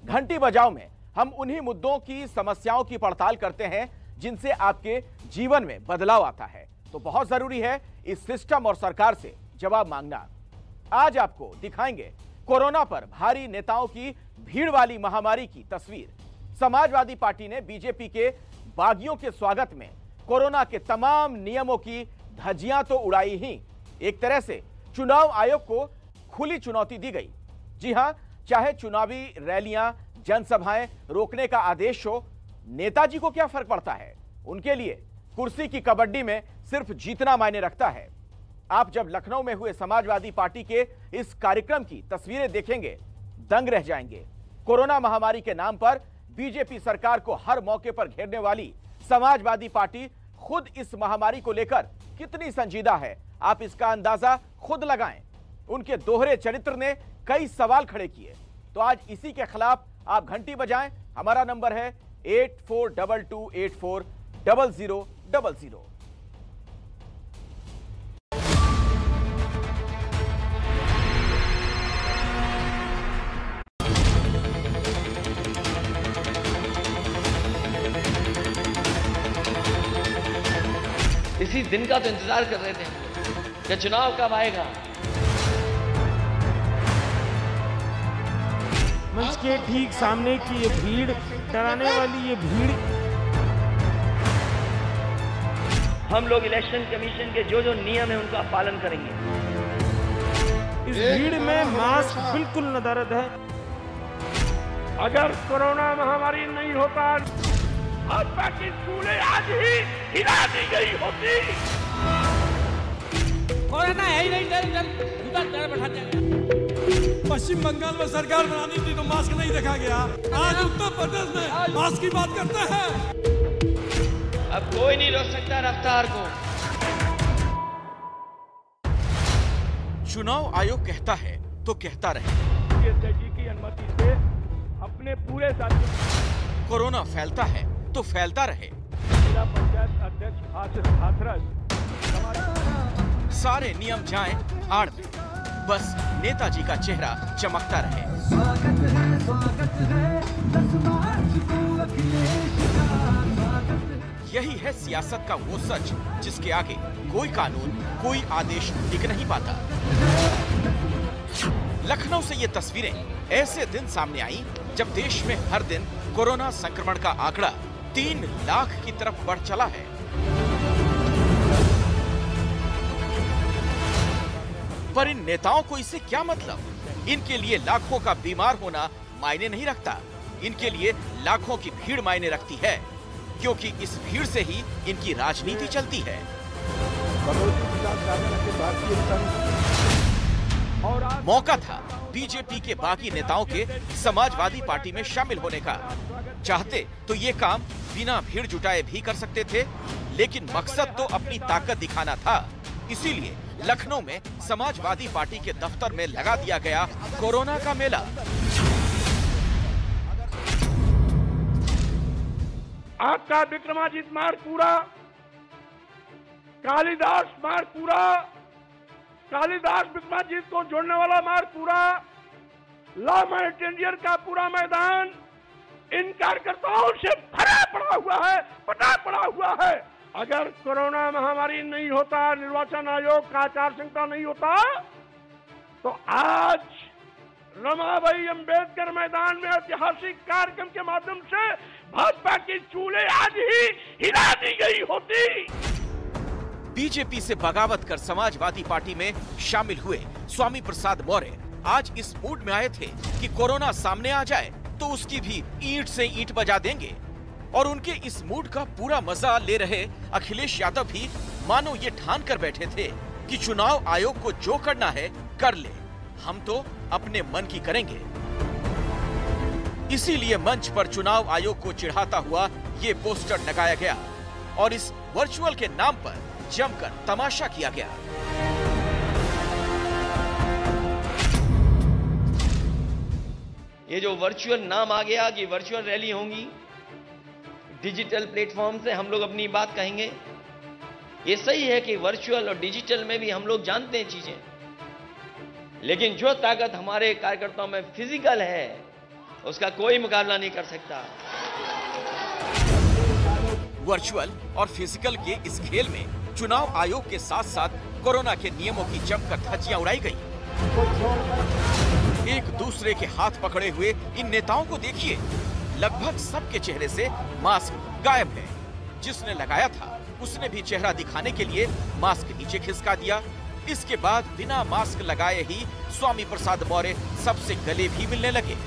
घंटी बजाओ में हम उन्हीं मुद्दों की समस्याओं की पड़ताल करते हैं जिनसे आपके जीवन में बदलाव आता है। तो बहुत जरूरी है इस सिस्टम और सरकार से जवाब मांगना। आज आपको दिखाएंगे कोरोना पर भारी नेताओं की भीड़ वाली महामारी की तस्वीर। समाजवादी पार्टी ने बीजेपी के बागियों के स्वागत में कोरोना के तमाम नियमों की धज्जियां तो उड़ाई ही, एक तरह से चुनाव आयोग को खुली चुनौती दी गई। जी हां, चाहे चुनावी रैलियां, जनसभाएं रोकने का आदेश हो, नेताजी को क्या फर्क पड़ता है? उनके लिए कुर्सी की कबड्डी में सिर्फ जीतना मायने रखता है। आप जब लखनऊ में हुए समाजवादी पार्टी के इस कार्यक्रम की तस्वीरें देखेंगे, दंग रह जाएंगे। कोरोना महामारी के नाम पर बीजेपी सरकार को हर मौके पर घेरने वाली समाजवादी पार्टी खुद इस महामारी को लेकर कितनी संजीदा है, आप इसका अंदाजा खुद लगाएं। उनके दोहरे चरित्र ने कई सवाल खड़े किए। तो आज इसी के खिलाफ आप घंटी बजाएं। हमारा नंबर है 8422840000। इसी दिन का तो इंतजार कर रहे थे कि चुनाव कब आएगा। मंच के ठीक सामने की ये भीड़, डराने वाली ये भीड़। हम लोग इलेक्शन कमीशन के जो जो नियम है उनका पालन करेंगे। इस भीड़ में मास्क बिल्कुल नदारद है। अगर कोरोना महामारी नहीं होता, भाजपा की स्कूलें आज ही हिला दी गई होती। कोरोना है ही नहीं, बैठाते हैं। पश्चिम बंगाल में सरकार बनानी थी तो मास्क नहीं देखा गया। आज उत्तर प्रदेश में मास्क की बात करते हैं। अब कोई नहीं रोक सकता रफ्तार को। चुनाव आयोग कहता है तो कहता रहे। जी की अनुमति से अपने पूरे साथियों, कोरोना फैलता है तो फैलता रहे। जिला पंचायत अध्यक्ष हाथरस, सारे नियम जाएं भाड़ में, बस नेताजी का चेहरा चमकता रहे। यही है सियासत का वो सच जिसके आगे कोई कानून, कोई आदेश टिक नहीं पाता। लखनऊ से ये तस्वीरें ऐसे दिन सामने आई जब देश में हर दिन कोरोना संक्रमण का आंकड़ा 3 लाख की तरफ बढ़ चला है। पर इन नेताओं को इससे क्या मतलब? इनके लिए लाखों का बीमार होना मायने नहीं रखता। इनके लिए लाखों की भीड़ मायने रखती है, क्योंकि इस भीड़ से ही इनकी राजनीति चलती है। मौका था बीजेपी के बाकी नेताओं के समाजवादी पार्टी में शामिल होने का। चाहते तो ये काम बिना भीड़ जुटाए भी कर सकते थे, लेकिन मकसद तो अपनी ताकत दिखाना था। इसीलिए लखनऊ में समाजवादी पार्टी के दफ्तर में लगा दिया गया कोरोना का मेला। आपका विक्रमादित्य मार्ग पूरा, कालिदास मार्ग पूरा, कालिदास विक्रमादित्य को जोड़ने वाला मार्ग पूरा, लॉ मैटेरियल का पूरा मैदान इन कार्यकर्ताओं से भरा पड़ा हुआ है, पटा पड़ा हुआ है। अगर कोरोना महामारी नहीं होता, निर्वाचन आयोग का आचार संहिता नहीं होता, तो आज रमाबाई अंबेडकर मैदान में ऐतिहासिक कार्यक्रम के माध्यम से भाजपा की चूल्हे आज ही हिला दी गई होती। बीजेपी से बगावत कर समाजवादी पार्टी में शामिल हुए स्वामी प्रसाद मौर्य आज इस मूड में आए थे कि कोरोना सामने आ जाए तो उसकी भी ईंट से ईंट बजा देंगे। और उनके इस मूड का पूरा मजा ले रहे अखिलेश यादव भी मानो ये ठान कर बैठे थे कि चुनाव आयोग को जो करना है कर ले, हम तो अपने मन की करेंगे। इसीलिए मंच पर चुनाव आयोग को चिढ़ाता हुआ ये पोस्टर लगाया गया और इस वर्चुअल के नाम पर जमकर तमाशा किया गया। ये जो वर्चुअल नाम आ गया कि वर्चुअल रैली होंगी, डिजिटल प्लेटफॉर्म से हम लोग अपनी बात कहेंगे, ये सही है कि वर्चुअल और डिजिटल में भी हम लोग जानते हैं चीजें, लेकिन जो ताकत हमारे कार्यकर्ताओं में फिजिकल है उसका कोई मुकाबला नहीं कर सकता। वर्चुअल और फिजिकल के इस खेल में चुनाव आयोग के साथ साथ कोरोना के नियमों की जमकर धज्जियां उड़ाई गई। एक दूसरे के हाथ पकड़े हुए इन नेताओं को देखिए, लगभग सबके चेहरे से मास्क गायब है। जिसने लगाया था उसने भी चेहरा दिखाने के लिए मास्क नीचे खिसका दिया। इसके बाद बिना मास्क लगाए ही स्वामी प्रसाद मौर्य सबसे गले भी मिलने लगे।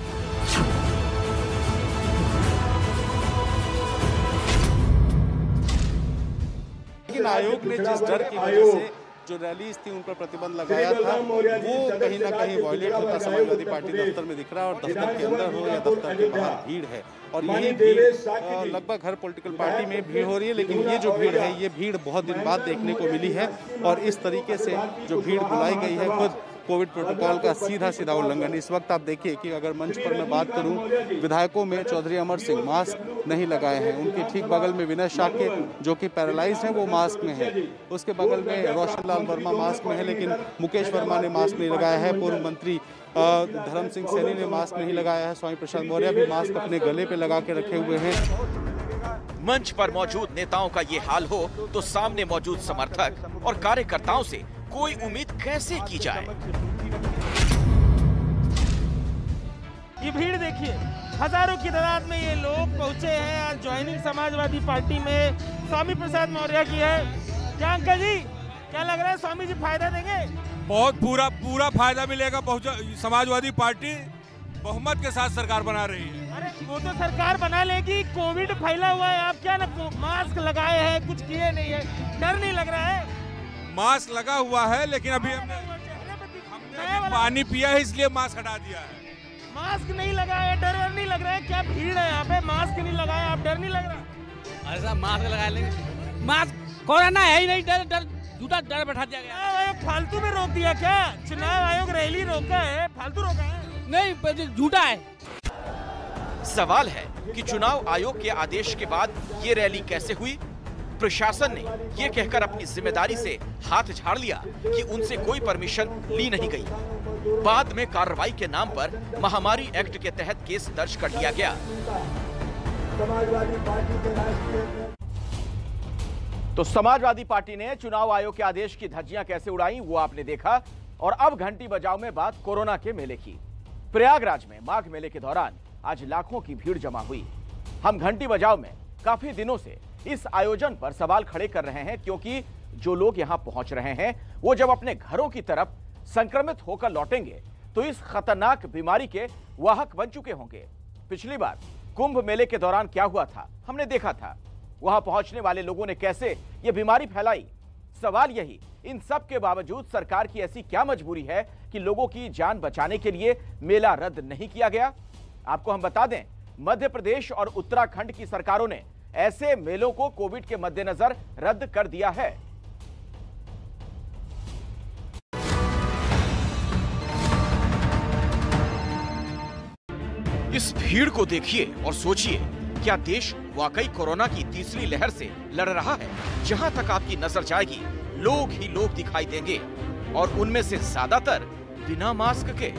लेकिन आयोग ने जिस डर की वजह से जो रैलीज थी उन पर प्रतिबंध लगाया था, वो कहीं ना कहीं वॉयलेट होता समाजवादी पार्टी दफ्तर में दिख रहा है। और दफ्तर के अंदर हो या दफ्तर के बाहर भीड़ है, और यही भीड़ लगभग हर पॉलिटिकल पार्टी में भीड़ हो रही है। लेकिन ये जो भीड़ है, ये भीड़ बहुत दिन बाद देखने को मिली है। और इस तरीके से जो भीड़ बुलाई गई है, खुद कोविड प्रोटोकॉल का सीधा उल्लंघन। इस वक्त आप देखिए कि अगर मंच पर मैं बात करूं, विधायकों में चौधरी अमर सिंह मास्क नहीं लगाए हैं। उनके ठीक बगल में विनय शाक्य जो कि पैरालाइज्ड हैं, वो मास्क में है। उसके बगल में रोशन लाल वर्मा मास्क में है, लेकिन मुकेश वर्मा ने मास्क नहीं लगाया है। पूर्व मंत्री धर्म सिंह सैनी ने मास्क नहीं लगाया है। स्वामी प्रसाद मौर्य भी मास्क अपने गले पे लगा के रखे हुए हैं। मंच पर मौजूद नेताओं का ये हाल हो तो सामने मौजूद समर्थक और कार्यकर्ताओं से कोई उम्मीद कैसे की जाए। ये भीड़ देखिए, हजारों की तादाद में ये लोग पहुंचे हैं। आज ज्वाइनिंग समाजवादी पार्टी में स्वामी प्रसाद मौर्य की है। क्या अंकल जी, क्या लग रहा है स्वामी जी फायदा देंगे? बहुत पूरा फायदा मिलेगा। समाजवादी पार्टी बहुमत के साथ सरकार बना रही है। अरे वो तो सरकार बना लेगी, कोविड फैला हुआ है। आप क्या ना मास्क लगाए हैं, कुछ किए नहीं है, डर नहीं लग रहा है? मास्क लगा हुआ है, लेकिन अभी हमने पानी पिया है, इसलिए मास्क हटा दिया है। मास्क नहीं लगाया, डर नहीं लग रहा है? क्या भीड़ है यहाँ पे, मास्क नहीं लगाया, आप डर नहीं लग रहा? अरे साहब मास्क लगा लेंगे, मास्क कोरोना है ही नहीं, डर झूठा डर बैठा दिया गया। फालतू में रोक दिया क्या? चुनाव आयोग रैली रोका है, फालतू रोका है? नहीं, झूठा है। सवाल है कि चुनाव आयोग के आदेश के बाद ये रैली कैसे हुई? प्रशासन ने ये कहकर अपनी जिम्मेदारी से हाथ झाड़ लिया कि उनसे कोई परमिशन ली नहीं गई। बाद में कार्रवाई के नाम पर महामारी एक्ट के तहत केस दर्ज कर लिया गया। तो समाजवादी पार्टी ने चुनाव आयोग के आदेश की धज्जियां कैसे उड़ाई वो आपने देखा। और अब घंटी बजाओ में बात कोरोना के मेले की। प्रयागराज में माघ मेले के दौरान आज लाखों की भीड़ जमा हुई। हम घंटी बजाओ में काफी दिनों से इस आयोजन पर सवाल खड़े कर रहे हैं, क्योंकि जो लोग यहां पहुंच रहे हैं वो जब अपने घरों की तरफ संक्रमित होकर लौटेंगे तो इस खतरनाक बीमारी के वाहक बन चुके होंगे। पिछली बार कुंभ मेले के दौरान क्या हुआ था हमने देखा था। वहां पहुंचने वाले लोगों ने कैसे ये बीमारी फैलाई। सवाल यही, इन सब के बावजूद सरकार की ऐसी क्या मजबूरी है कि लोगों की जान बचाने के लिए मेला रद्द नहीं किया गया। आपको हम बता दें, मध्य प्रदेश और उत्तराखंड की सरकारों ने ऐसे मेलों को कोविड के मद्देनजर रद्द कर दिया है। इस भीड़ को देखिए और सोचिए, क्या देश वाकई कोरोना की तीसरी लहर से लड़ रहा है? जहां तक आपकी नजर जाएगी लोग ही लोग दिखाई देंगे, और उनमें से ज्यादातर बिना मास्क के।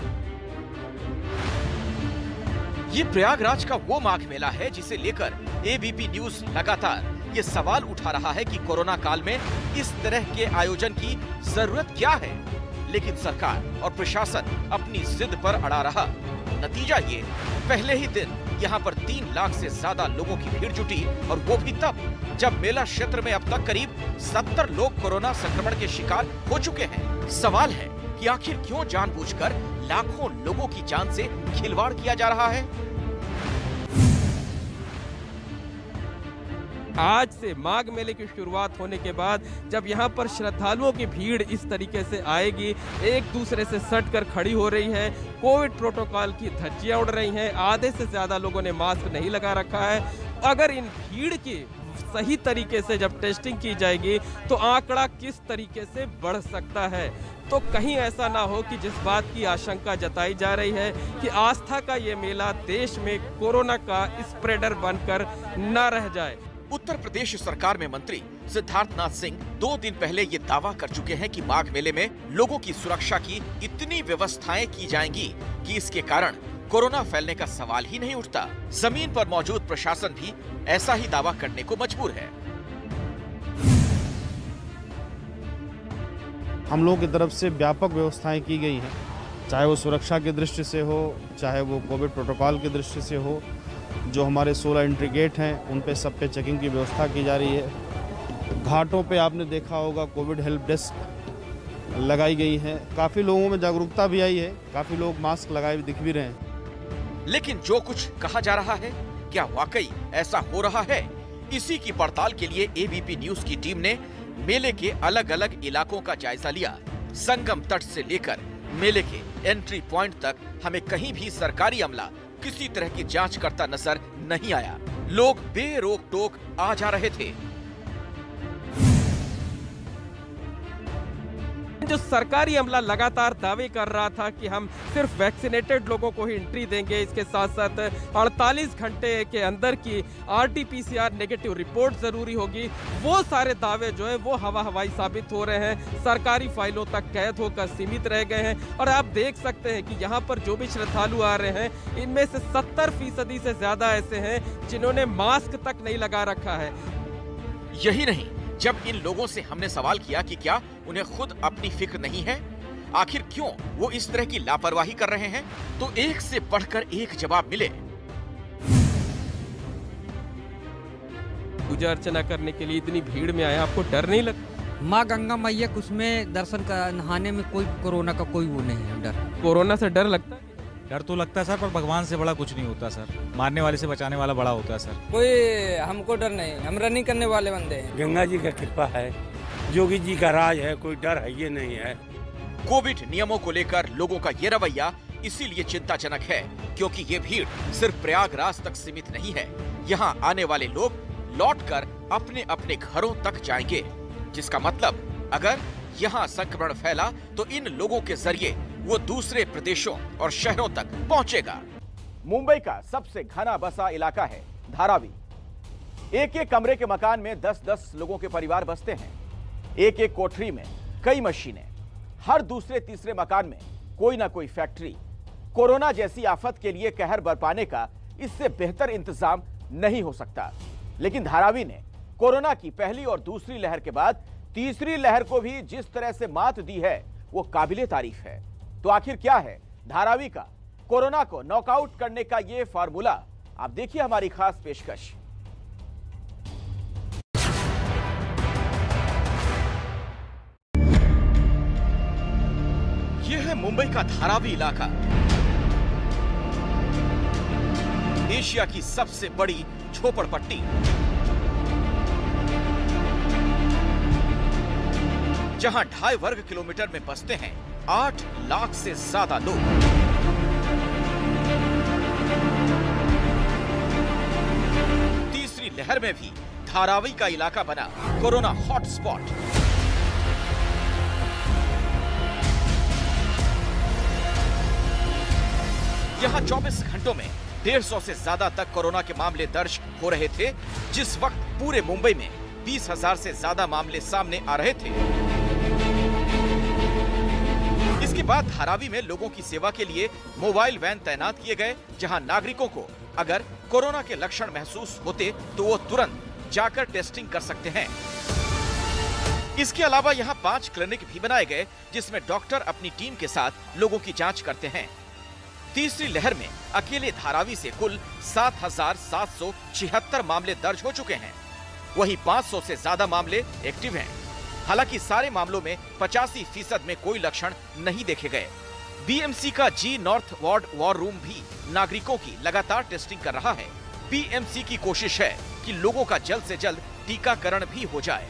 ये प्रयागराज का वो माघ मेला है जिसे लेकर एबीपी न्यूज लगातार ये सवाल उठा रहा है कि कोरोना काल में इस तरह के आयोजन की जरूरत क्या है। लेकिन सरकार और प्रशासन अपनी जिद पर अड़ा रहा। नतीजा ये, पहले ही दिन यहाँ पर 3 लाख से ज्यादा लोगों की भीड़ जुटी, और वो भी तब जब मेला क्षेत्र में अब तक करीब 70 लोग कोरोना संक्रमण के शिकार हो चुके हैं। सवाल है कि आखिर क्यों जानबूझकर लाखों लोगों की जान से खिलवाड़ किया जा रहा है। आज से माघ मेले की शुरुआत होने के बाद जब यहाँ पर श्रद्धालुओं की भीड़ इस तरीके से आएगी, एक दूसरे से सट कर खड़ी हो रही है, कोविड प्रोटोकॉल की धज्जियां उड़ रही हैं, आधे से ज्यादा लोगों ने मास्क नहीं लगा रखा है। अगर इन भीड़ की सही तरीके से जब टेस्टिंग की जाएगी तो आंकड़ा किस तरीके से बढ़ सकता है। तो कहीं ऐसा ना हो कि जिस बात की आशंका जताई जा रही है कि आस्था का ये मेला देश में कोरोना का स्प्रेडर बनकर न रह जाए। उत्तर प्रदेश सरकार में मंत्री सिद्धार्थनाथ सिंह 2 दिन पहले ये दावा कर चुके हैं कि माघ मेले में लोगों की सुरक्षा की इतनी व्यवस्थाएं की जाएंगी कि इसके कारण कोरोना फैलने का सवाल ही नहीं उठता। जमीन पर मौजूद प्रशासन भी ऐसा ही दावा करने को मजबूर है। हम लोगों की तरफ से व्यापक व्यवस्थाएं की गई हैं, चाहे वो सुरक्षा की दृष्टि से हो, चाहे वो कोविड प्रोटोकॉल की दृष्टि से हो। जो हमारे 16 एंट्री गेट हैं उन पे सब पे चेकिंग की व्यवस्था की जा रही है। घाटों पे आपने देखा होगा कोविड हेल्प डेस्क लगाई गई है। काफ़ी लोगों में जागरूकता भी आई है, काफ़ी लोग मास्क लगाए दिख भी रहे हैं। लेकिन जो कुछ कहा जा रहा है, क्या वाकई ऐसा हो रहा है? इसी की पड़ताल के लिए एबीपी न्यूज की टीम ने मेले के अलग अलग इलाकों का जायजा लिया। संगम तट से लेकर मेले के एंट्री पॉइंट तक हमें कहीं भी सरकारी अमला किसी तरह की जांच करता नजर नहीं आया। लोग बेरोक टोक आ जा रहे थे। जो सरकारी अमला लगातार दावे कर रहा था कि हम सिर्फ वैक्सीनेटेड लोगों को ही एंट्री देंगे, इसके साथ साथ 48 घंटे के अंदर की RT-PCR नेगेटिव रिपोर्ट जरूरी होगी, वो सारे दावे जो है वो हवाई साबित हो रहे हैं, सरकारी फाइलों तक कैद होकर सीमित रह गए हैं। और आप देख सकते हैं कि यहाँ पर जो भी श्रद्धालु आ रहे हैं, इनमें से 70% से ज्यादा ऐसे हैं जिन्होंने मास्क तक नहीं लगा रखा है। यही नहीं, जब इन लोगों से हमने सवाल किया कि क्या उन्हें खुद अपनी फिक्र नहीं है, आखिर क्यों वो इस तरह की लापरवाही कर रहे हैं, तो एक से बढ़कर एक जवाब मिले। पूजा अर्चना करने के लिए इतनी भीड़ में आया, आपको डर नहीं लगता? माँ गंगा मैया कुछ में दर्शन का नहाने में कोई कोरोना का कोई वो नहीं है डर। कोरोना से डर लगता है? डर तो लगता है सर, पर भगवान से बड़ा कुछ नहीं होता सर। मारने वाले से बचाने वाला बड़ा होता है सर। कोई हमको डर नहीं, हम रनिंग करने वाले बंदे हैं। गंगा जी का कृपा है, जोगी जी का राज है, कोई डर है ये नहीं है। कोविड नियमों को लेकर लोगों का ये रवैया इसीलिए चिंताजनक है क्योंकि ये भीड़ सिर्फ प्रयागराज तक सीमित नहीं है। यहाँ आने वाले लोग लौटकर अपने अपने घरों तक जाएंगे, जिसका मतलब अगर यहाँ संक्रमण फैला तो इन लोगों के जरिए वो दूसरे प्रदेशों और शहरों तक पहुंचेगा। मुंबई का सबसे घना बसा इलाका है धारावी। एक एक कमरे के मकान में 10-10 लोगों के परिवार बसते हैं। एक एक कोठरी में कई मशीनें, हर दूसरे तीसरे मकान में कोई ना कोई फैक्ट्री। कोरोना जैसी आफत के लिए कहर बरपाने का इससे बेहतर इंतजाम नहीं हो सकता। लेकिन धारावी ने कोरोना की पहली और दूसरी लहर के बाद तीसरी लहर को भी जिस तरह से मात दी है वो काबिले तारीफ है। तो आखिर क्या है धारावी का कोरोना को नॉकआउट करने का ये फार्मूला? आप देखिए हमारी खास पेशकश। यह है मुंबई का धारावी इलाका, एशिया की सबसे बड़ी झोपड़पट्टी। जहां 2.5 वर्ग किलोमीटर में बसते हैं 8 लाख से ज्यादा लोग। तीसरी लहर में भी धारावी का इलाका बना कोरोना हॉटस्पॉट। यहां 24 घंटों में 150 से ज्यादा तक कोरोना के मामले दर्ज हो रहे थे, जिस वक्त पूरे मुंबई में 20,000 से ज्यादा मामले सामने आ रहे थे। इसके बाद धारावी में लोगों की सेवा के लिए मोबाइल वैन तैनात किए गए, जहां नागरिकों को अगर कोरोना के लक्षण महसूस होते तो वो तुरंत जाकर टेस्टिंग कर सकते हैं। इसके अलावा यहां 5 क्लिनिक भी बनाए गए, जिसमें डॉक्टर अपनी टीम के साथ लोगों की जांच करते हैं। तीसरी लहर में अकेले धारावी से कुल 7,776 मामले दर्ज हो चुके हैं। वहीं 500 से ज्यादा मामले एक्टिव हैं। हालांकि सारे मामलों में 85% में कोई लक्षण नहीं देखे गए। बीएमसी का G north ward war room भी नागरिकों की लगातार टेस्टिंग कर रहा है। बीएमसी की कोशिश है कि लोगों का जल्द से जल्द टीकाकरण भी हो जाए।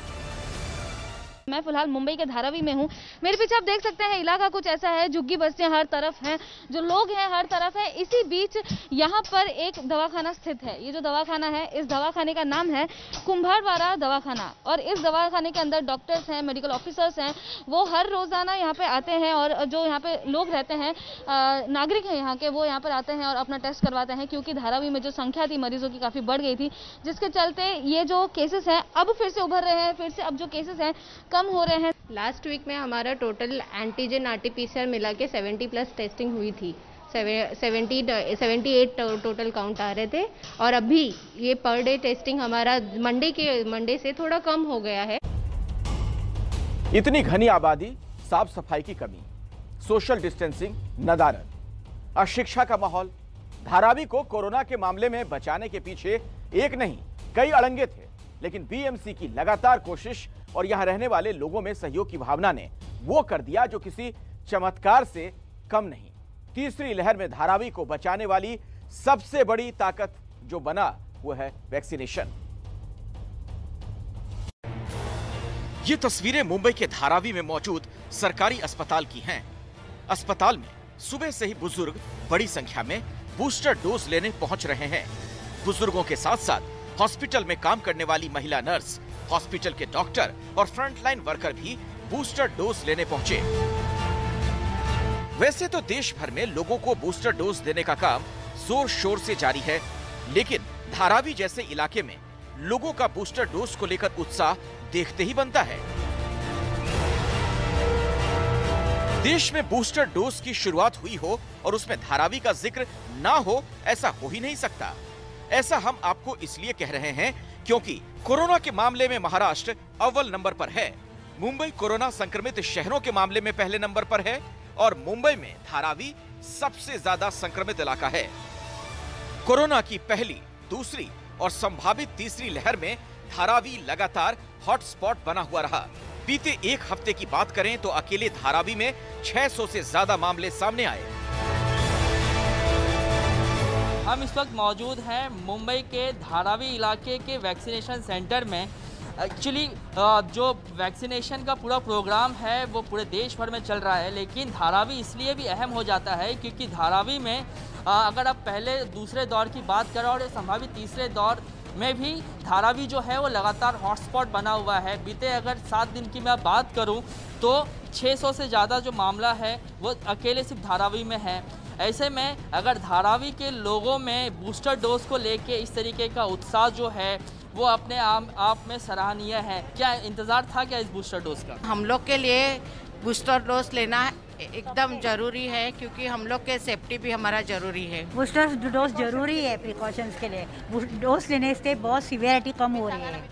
मैं फिलहाल मुंबई के धारावी में हूँ। मेरे पीछे आप देख सकते हैं इलाका कुछ ऐसा है, झुग्गी बस्तियां हर तरफ हैं, जो लोग हैं हर तरफ है। इसी बीच यहाँ पर एक दवाखाना स्थित है। ये जो दवाखाना है, इस दवाखाने का नाम है कुंभारवाड़ा दवाखाना। और इस दवाखाने के अंदर डॉक्टर्स हैं, मेडिकल ऑफिसर्स हैं, वो हर रोजाना यहाँ पे आते हैं और जो यहाँ पे लोग रहते हैं, नागरिक हैं यहाँ के, वो यहाँ पर आते हैं और अपना टेस्ट करवाते हैं। क्योंकि धारावी में जो संख्या थी मरीजों की काफी बढ़ गई थी, जिसके चलते ये जो केसेस हैं अब फिर से उभर रहे हैं, फिर से अब जो केसेस हैं कम हो रहे हैं। लास्ट वीक में हमारा टोटल एंटीजन RT-PCR मिला के 70+ टेस्टिंग हुई थी। 78 टोटल काउंट आ रहे थे और अभी ये पर डे टेस्टिंग हमारा मंडे से थोड़ा कम हो गया है। इतनी घनी आबादी, साफ सफाई की कमी, सोशल डिस्टेंसिंग नदारद, अशिक्षा का माहौल, धारावी को कोरोना के मामले में बचाने के पीछे एक नहीं कई अड़ंगे थे, लेकिन बीएमसी की लगातार कोशिश और यहां रहने वाले लोगों में सहयोग की भावना ने वो कर दिया जो किसी चमत्कार से कम नहीं। तीसरी लहर में धारावी को बचाने वाली सबसे बड़ी ताकत जो बना वो है वैक्सीनेशन। ये तस्वीरें मुंबई के धारावी में मौजूद सरकारी अस्पताल की हैं। अस्पताल में सुबह से ही बुजुर्ग बड़ी संख्या में बूस्टर डोज लेने पहुंच रहे हैं। बुजुर्गों के साथ साथ हॉस्पिटल में काम करने वाली महिला नर्स, हॉस्पिटल के डॉक्टर और फ्रंटलाइन वर्कर भी बूस्टर डोज लेने पहुंचे। वैसे तो देश भर में लोगों को बूस्टर डोज देने का काम जोर शोर से जारी है, लेकिन धारावी जैसे इलाके में लोगों का बूस्टर डोज को लेकर उत्साह देखते ही बनता है। देश में बूस्टर डोज की शुरुआत हुई हो और उसमें धारावी का जिक्र ना हो, ऐसा हो ही नहीं सकता। ऐसा हम आपको इसलिए कह रहे हैं क्योंकि कोरोना के मामले में महाराष्ट्र अव्वल नंबर पर है, मुंबई कोरोना संक्रमित शहरों के मामले में पहले नंबर पर है और मुंबई में धारावी सबसे ज्यादा संक्रमित इलाका है। कोरोना की पहली, दूसरी और संभावित तीसरी लहर में धारावी लगातार हॉटस्पॉट बना हुआ रहा। बीते एक हफ्ते की बात करें तो अकेले धारावी में 600 से ज्यादा मामले सामने आए। हम इस वक्त मौजूद हैं मुंबई के धारावी इलाके के वैक्सीनेशन सेंटर में। एक्चुअली जो वैक्सीनेशन का पूरा प्रोग्राम है वो पूरे देश भर में चल रहा है, लेकिन धारावी इसलिए भी अहम हो जाता है क्योंकि धारावी में अगर आप पहले दूसरे दौर की बात करें और संभावित तीसरे दौर में भी धारावी जो है वो लगातार हॉटस्पॉट बना हुआ है। बीते अगर 7 दिन की मैं बात करूं तो 600 से ज़्यादा जो मामला है वो अकेले सिर्फ धारावी में है। ऐसे में अगर धारावी के लोगों में बूस्टर डोज को लेके इस तरीके का उत्साह जो है वो अपने आप में सराहनीय है। क्या इंतज़ार था क्या इस बूस्टर डोज का? हम लोग के लिए बूस्टर डोज लेना एकदम जरूरी है क्योंकि हम लोग के सेफ्टी भी हमारा जरूरी है। बूस्टर डोज जरूरी है प्रिकॉशंस के लिए। डोज लेने से बहुत सीवियरिटी कम हो रही है।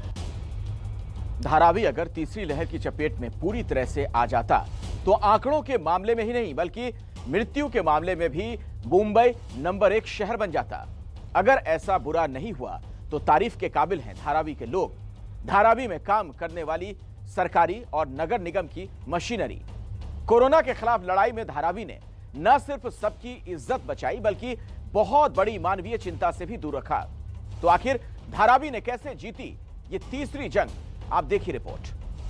धारावी अगर तीसरी लहर की चपेट में पूरी तरह से आ जाता तो आंकड़ों के मामले में ही नहीं बल्कि मृत्यु के मामले में भी मुंबई नंबर 1 शहर बन जाता। अगर ऐसा बुरा नहीं हुआ तो तारीफ के काबिल हैं धारावी के लोग, धारावी में काम करने वाली सरकारी और नगर निगम की मशीनरी। कोरोना के खिलाफ लड़ाई में धारावी ने न सिर्फ सबकी इज्जत बचाई बल्कि बहुत बड़ी मानवीय चिंता से भी दूर रखा। तो आखिर धारावी ने कैसे जीती ये तीसरी जंग, आप देखिए रिपोर्ट।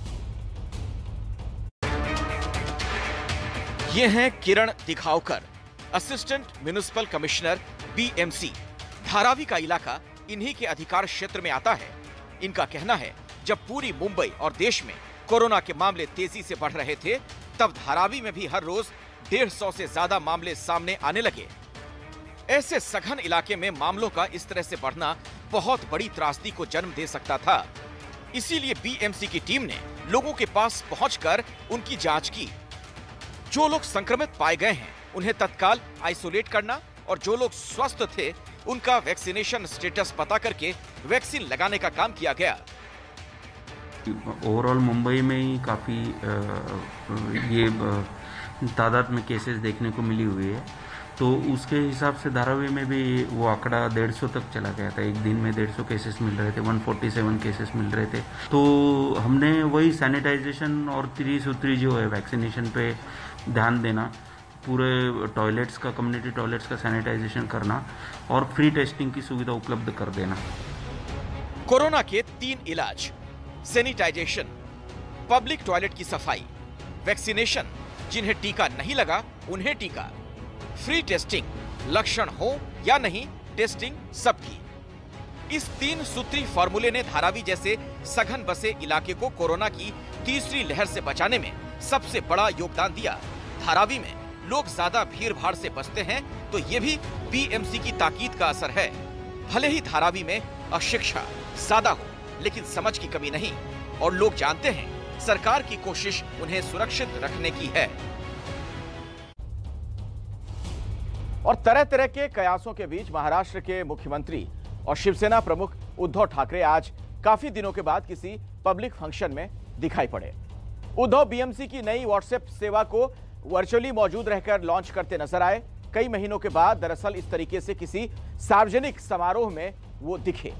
ये हैं Kiran Dighavkar, assistant municipal commissioner BMC. Dharavi का इलाका इन्हीं के अधिकार क्षेत्र में आता है। इनका कहना है जब पूरी मुंबई और देश में कोरोना के मामले तेजी से बढ़ रहे थे तब धारावी में भी हर रोज 150 से ज्यादा मामले सामने आने लगे। ऐसे सघन इलाके में मामलों का इस तरह से बढ़ना बहुत बड़ी त्रासदी को जन्म दे सकता था। इसीलिए बीएमसी की टीम ने लोगों के पास पहुंचकर उनकी जांच की। जो लोग संक्रमित पाए गए हैं उन्हें तत्काल आइसोलेट करना और जो लोग स्वस्थ थे उनका वैक्सीनेशन स्टेटस पता करके वैक्सीन लगाने का काम किया गया। ओवरऑल मुंबई में ही काफ़ी ये तादाद में केसेस देखने को मिली हुई है, तो उसके हिसाब से धारावी में भी वो आंकड़ा 150 तक चला गया था। एक दिन में 150 केसेस मिल रहे थे, 147 केसेस मिल रहे थे। तो हमने वही सैनिटाइजेशन और त्रिसूत्री जो है वैक्सीनेशन पे ध्यान देना, पूरे टॉयलेट्स का, कम्युनिटी टॉयलेट्स का सैनिटाइजेशन करना और फ्री टेस्टिंग की सुविधा उपलब्ध कर देना। कोरोना के 3 इलाज, सैनिटाइजेशन, पब्लिक टॉयलेट की सफाई, वैक्सीनेशन, जिन्हें टीका नहीं लगा उन्हें टीका, फ्री टेस्टिंग, लक्षण हो या नहीं टेस्टिंग सबकी। इस 3 सूत्री फॉर्मूले ने धारावी जैसे सघन बसे इलाके को कोरोना की तीसरी लहर से बचाने में सबसे बड़ा योगदान दिया। धारावी में लोग ज्यादा भीड़ भाड़ से बचते हैं तो ये भी बीएमसी की ताकीद का असर है। भले ही धारावी में अशिक्षा ज्यादा हो लेकिन समझ की कमी नहीं, और लोग जानते हैं सरकार की कोशिश उन्हें सुरक्षित रखने की है। और तरह तरह के कयासों के बीच महाराष्ट्र के मुख्यमंत्री और शिवसेना प्रमुख उद्धव ठाकरे आज काफी दिनों के बाद किसी पब्लिक फंक्शन में दिखाई पड़े। उद्धव बीएमसी की नई व्हाट्सएप सेवा को वर्चुअली मौजूद रहकर लॉन्च करते नजर आए। कई महीनों के बाद दरअसल इस तरीके से किसी सार्वजनिक समारोह में वो दिखे।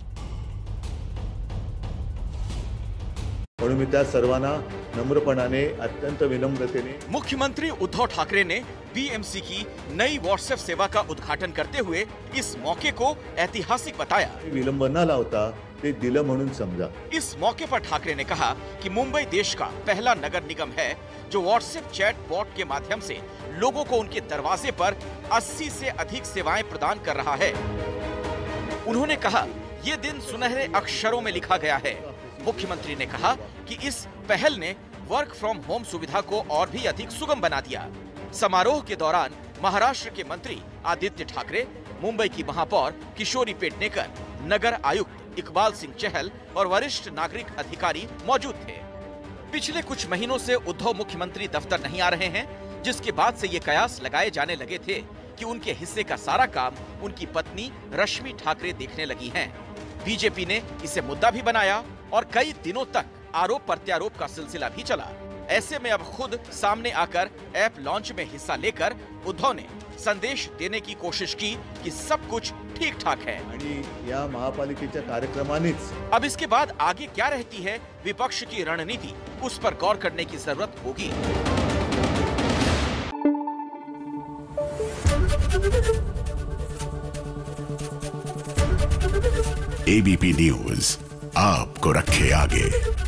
म्हणून मी त्या सर्वांना नम्रपणाने अत्यंत विनम्रतेने मुख्यमंत्री उद्धव ठाकरे ने बीएमसी की नई व्हाट्सएप सेवा का उद्घाटन करते हुए इस मौके को ऐतिहासिक बताया। विलंब न लावता ते दिलं म्हणून समजा। इस मौके पर ठाकरे ने कहा कि मुंबई देश का पहला नगर निगम है जो व्हाट्सएप चैट बॉट के माध्यम से लोगों को उनके दरवाजे पर 80 से अधिक सेवाएं प्रदान कर रहा है। उन्होंने कहा, ये दिन सुनहरे अक्षरों में लिखा गया है। मुख्यमंत्री ने कहा कि इस पहल ने वर्क फ्रॉम होम सुविधा को और भी अधिक सुगम बना दिया। समारोह के दौरान महाराष्ट्र के मंत्री आदित्य ठाकरे, मुंबई की महापौर किशोरी पेडनेकर, नगर आयुक्त इकबाल सिंह चहल और वरिष्ठ नागरिक अधिकारी मौजूद थे। पिछले कुछ महीनों से उद्धव मुख्यमंत्री दफ्तर नहीं आ रहे हैं, जिसके बाद से ये कयास लगाए जाने लगे थे कि उनके हिस्से का सारा काम उनकी पत्नी रश्मि ठाकरे देखने लगी हैं। बीजेपी ने इसे मुद्दा भी बनाया और कई दिनों तक आरोप प्रत्यारोप का सिलसिला भी चला। ऐसे में अब खुद सामने आकर ऐप लॉन्च में हिस्सा लेकर उद्धव ने संदेश देने की कोशिश की कि सब कुछ ठीक ठाक है। आणि या महापालिकेच्या कार्यक्रमानेच अब इसके बाद आगे क्या रहती है विपक्ष की रणनीति, उस पर गौर करने की जरूरत होगी। एबीपी न्यूज आपको रखे आगे।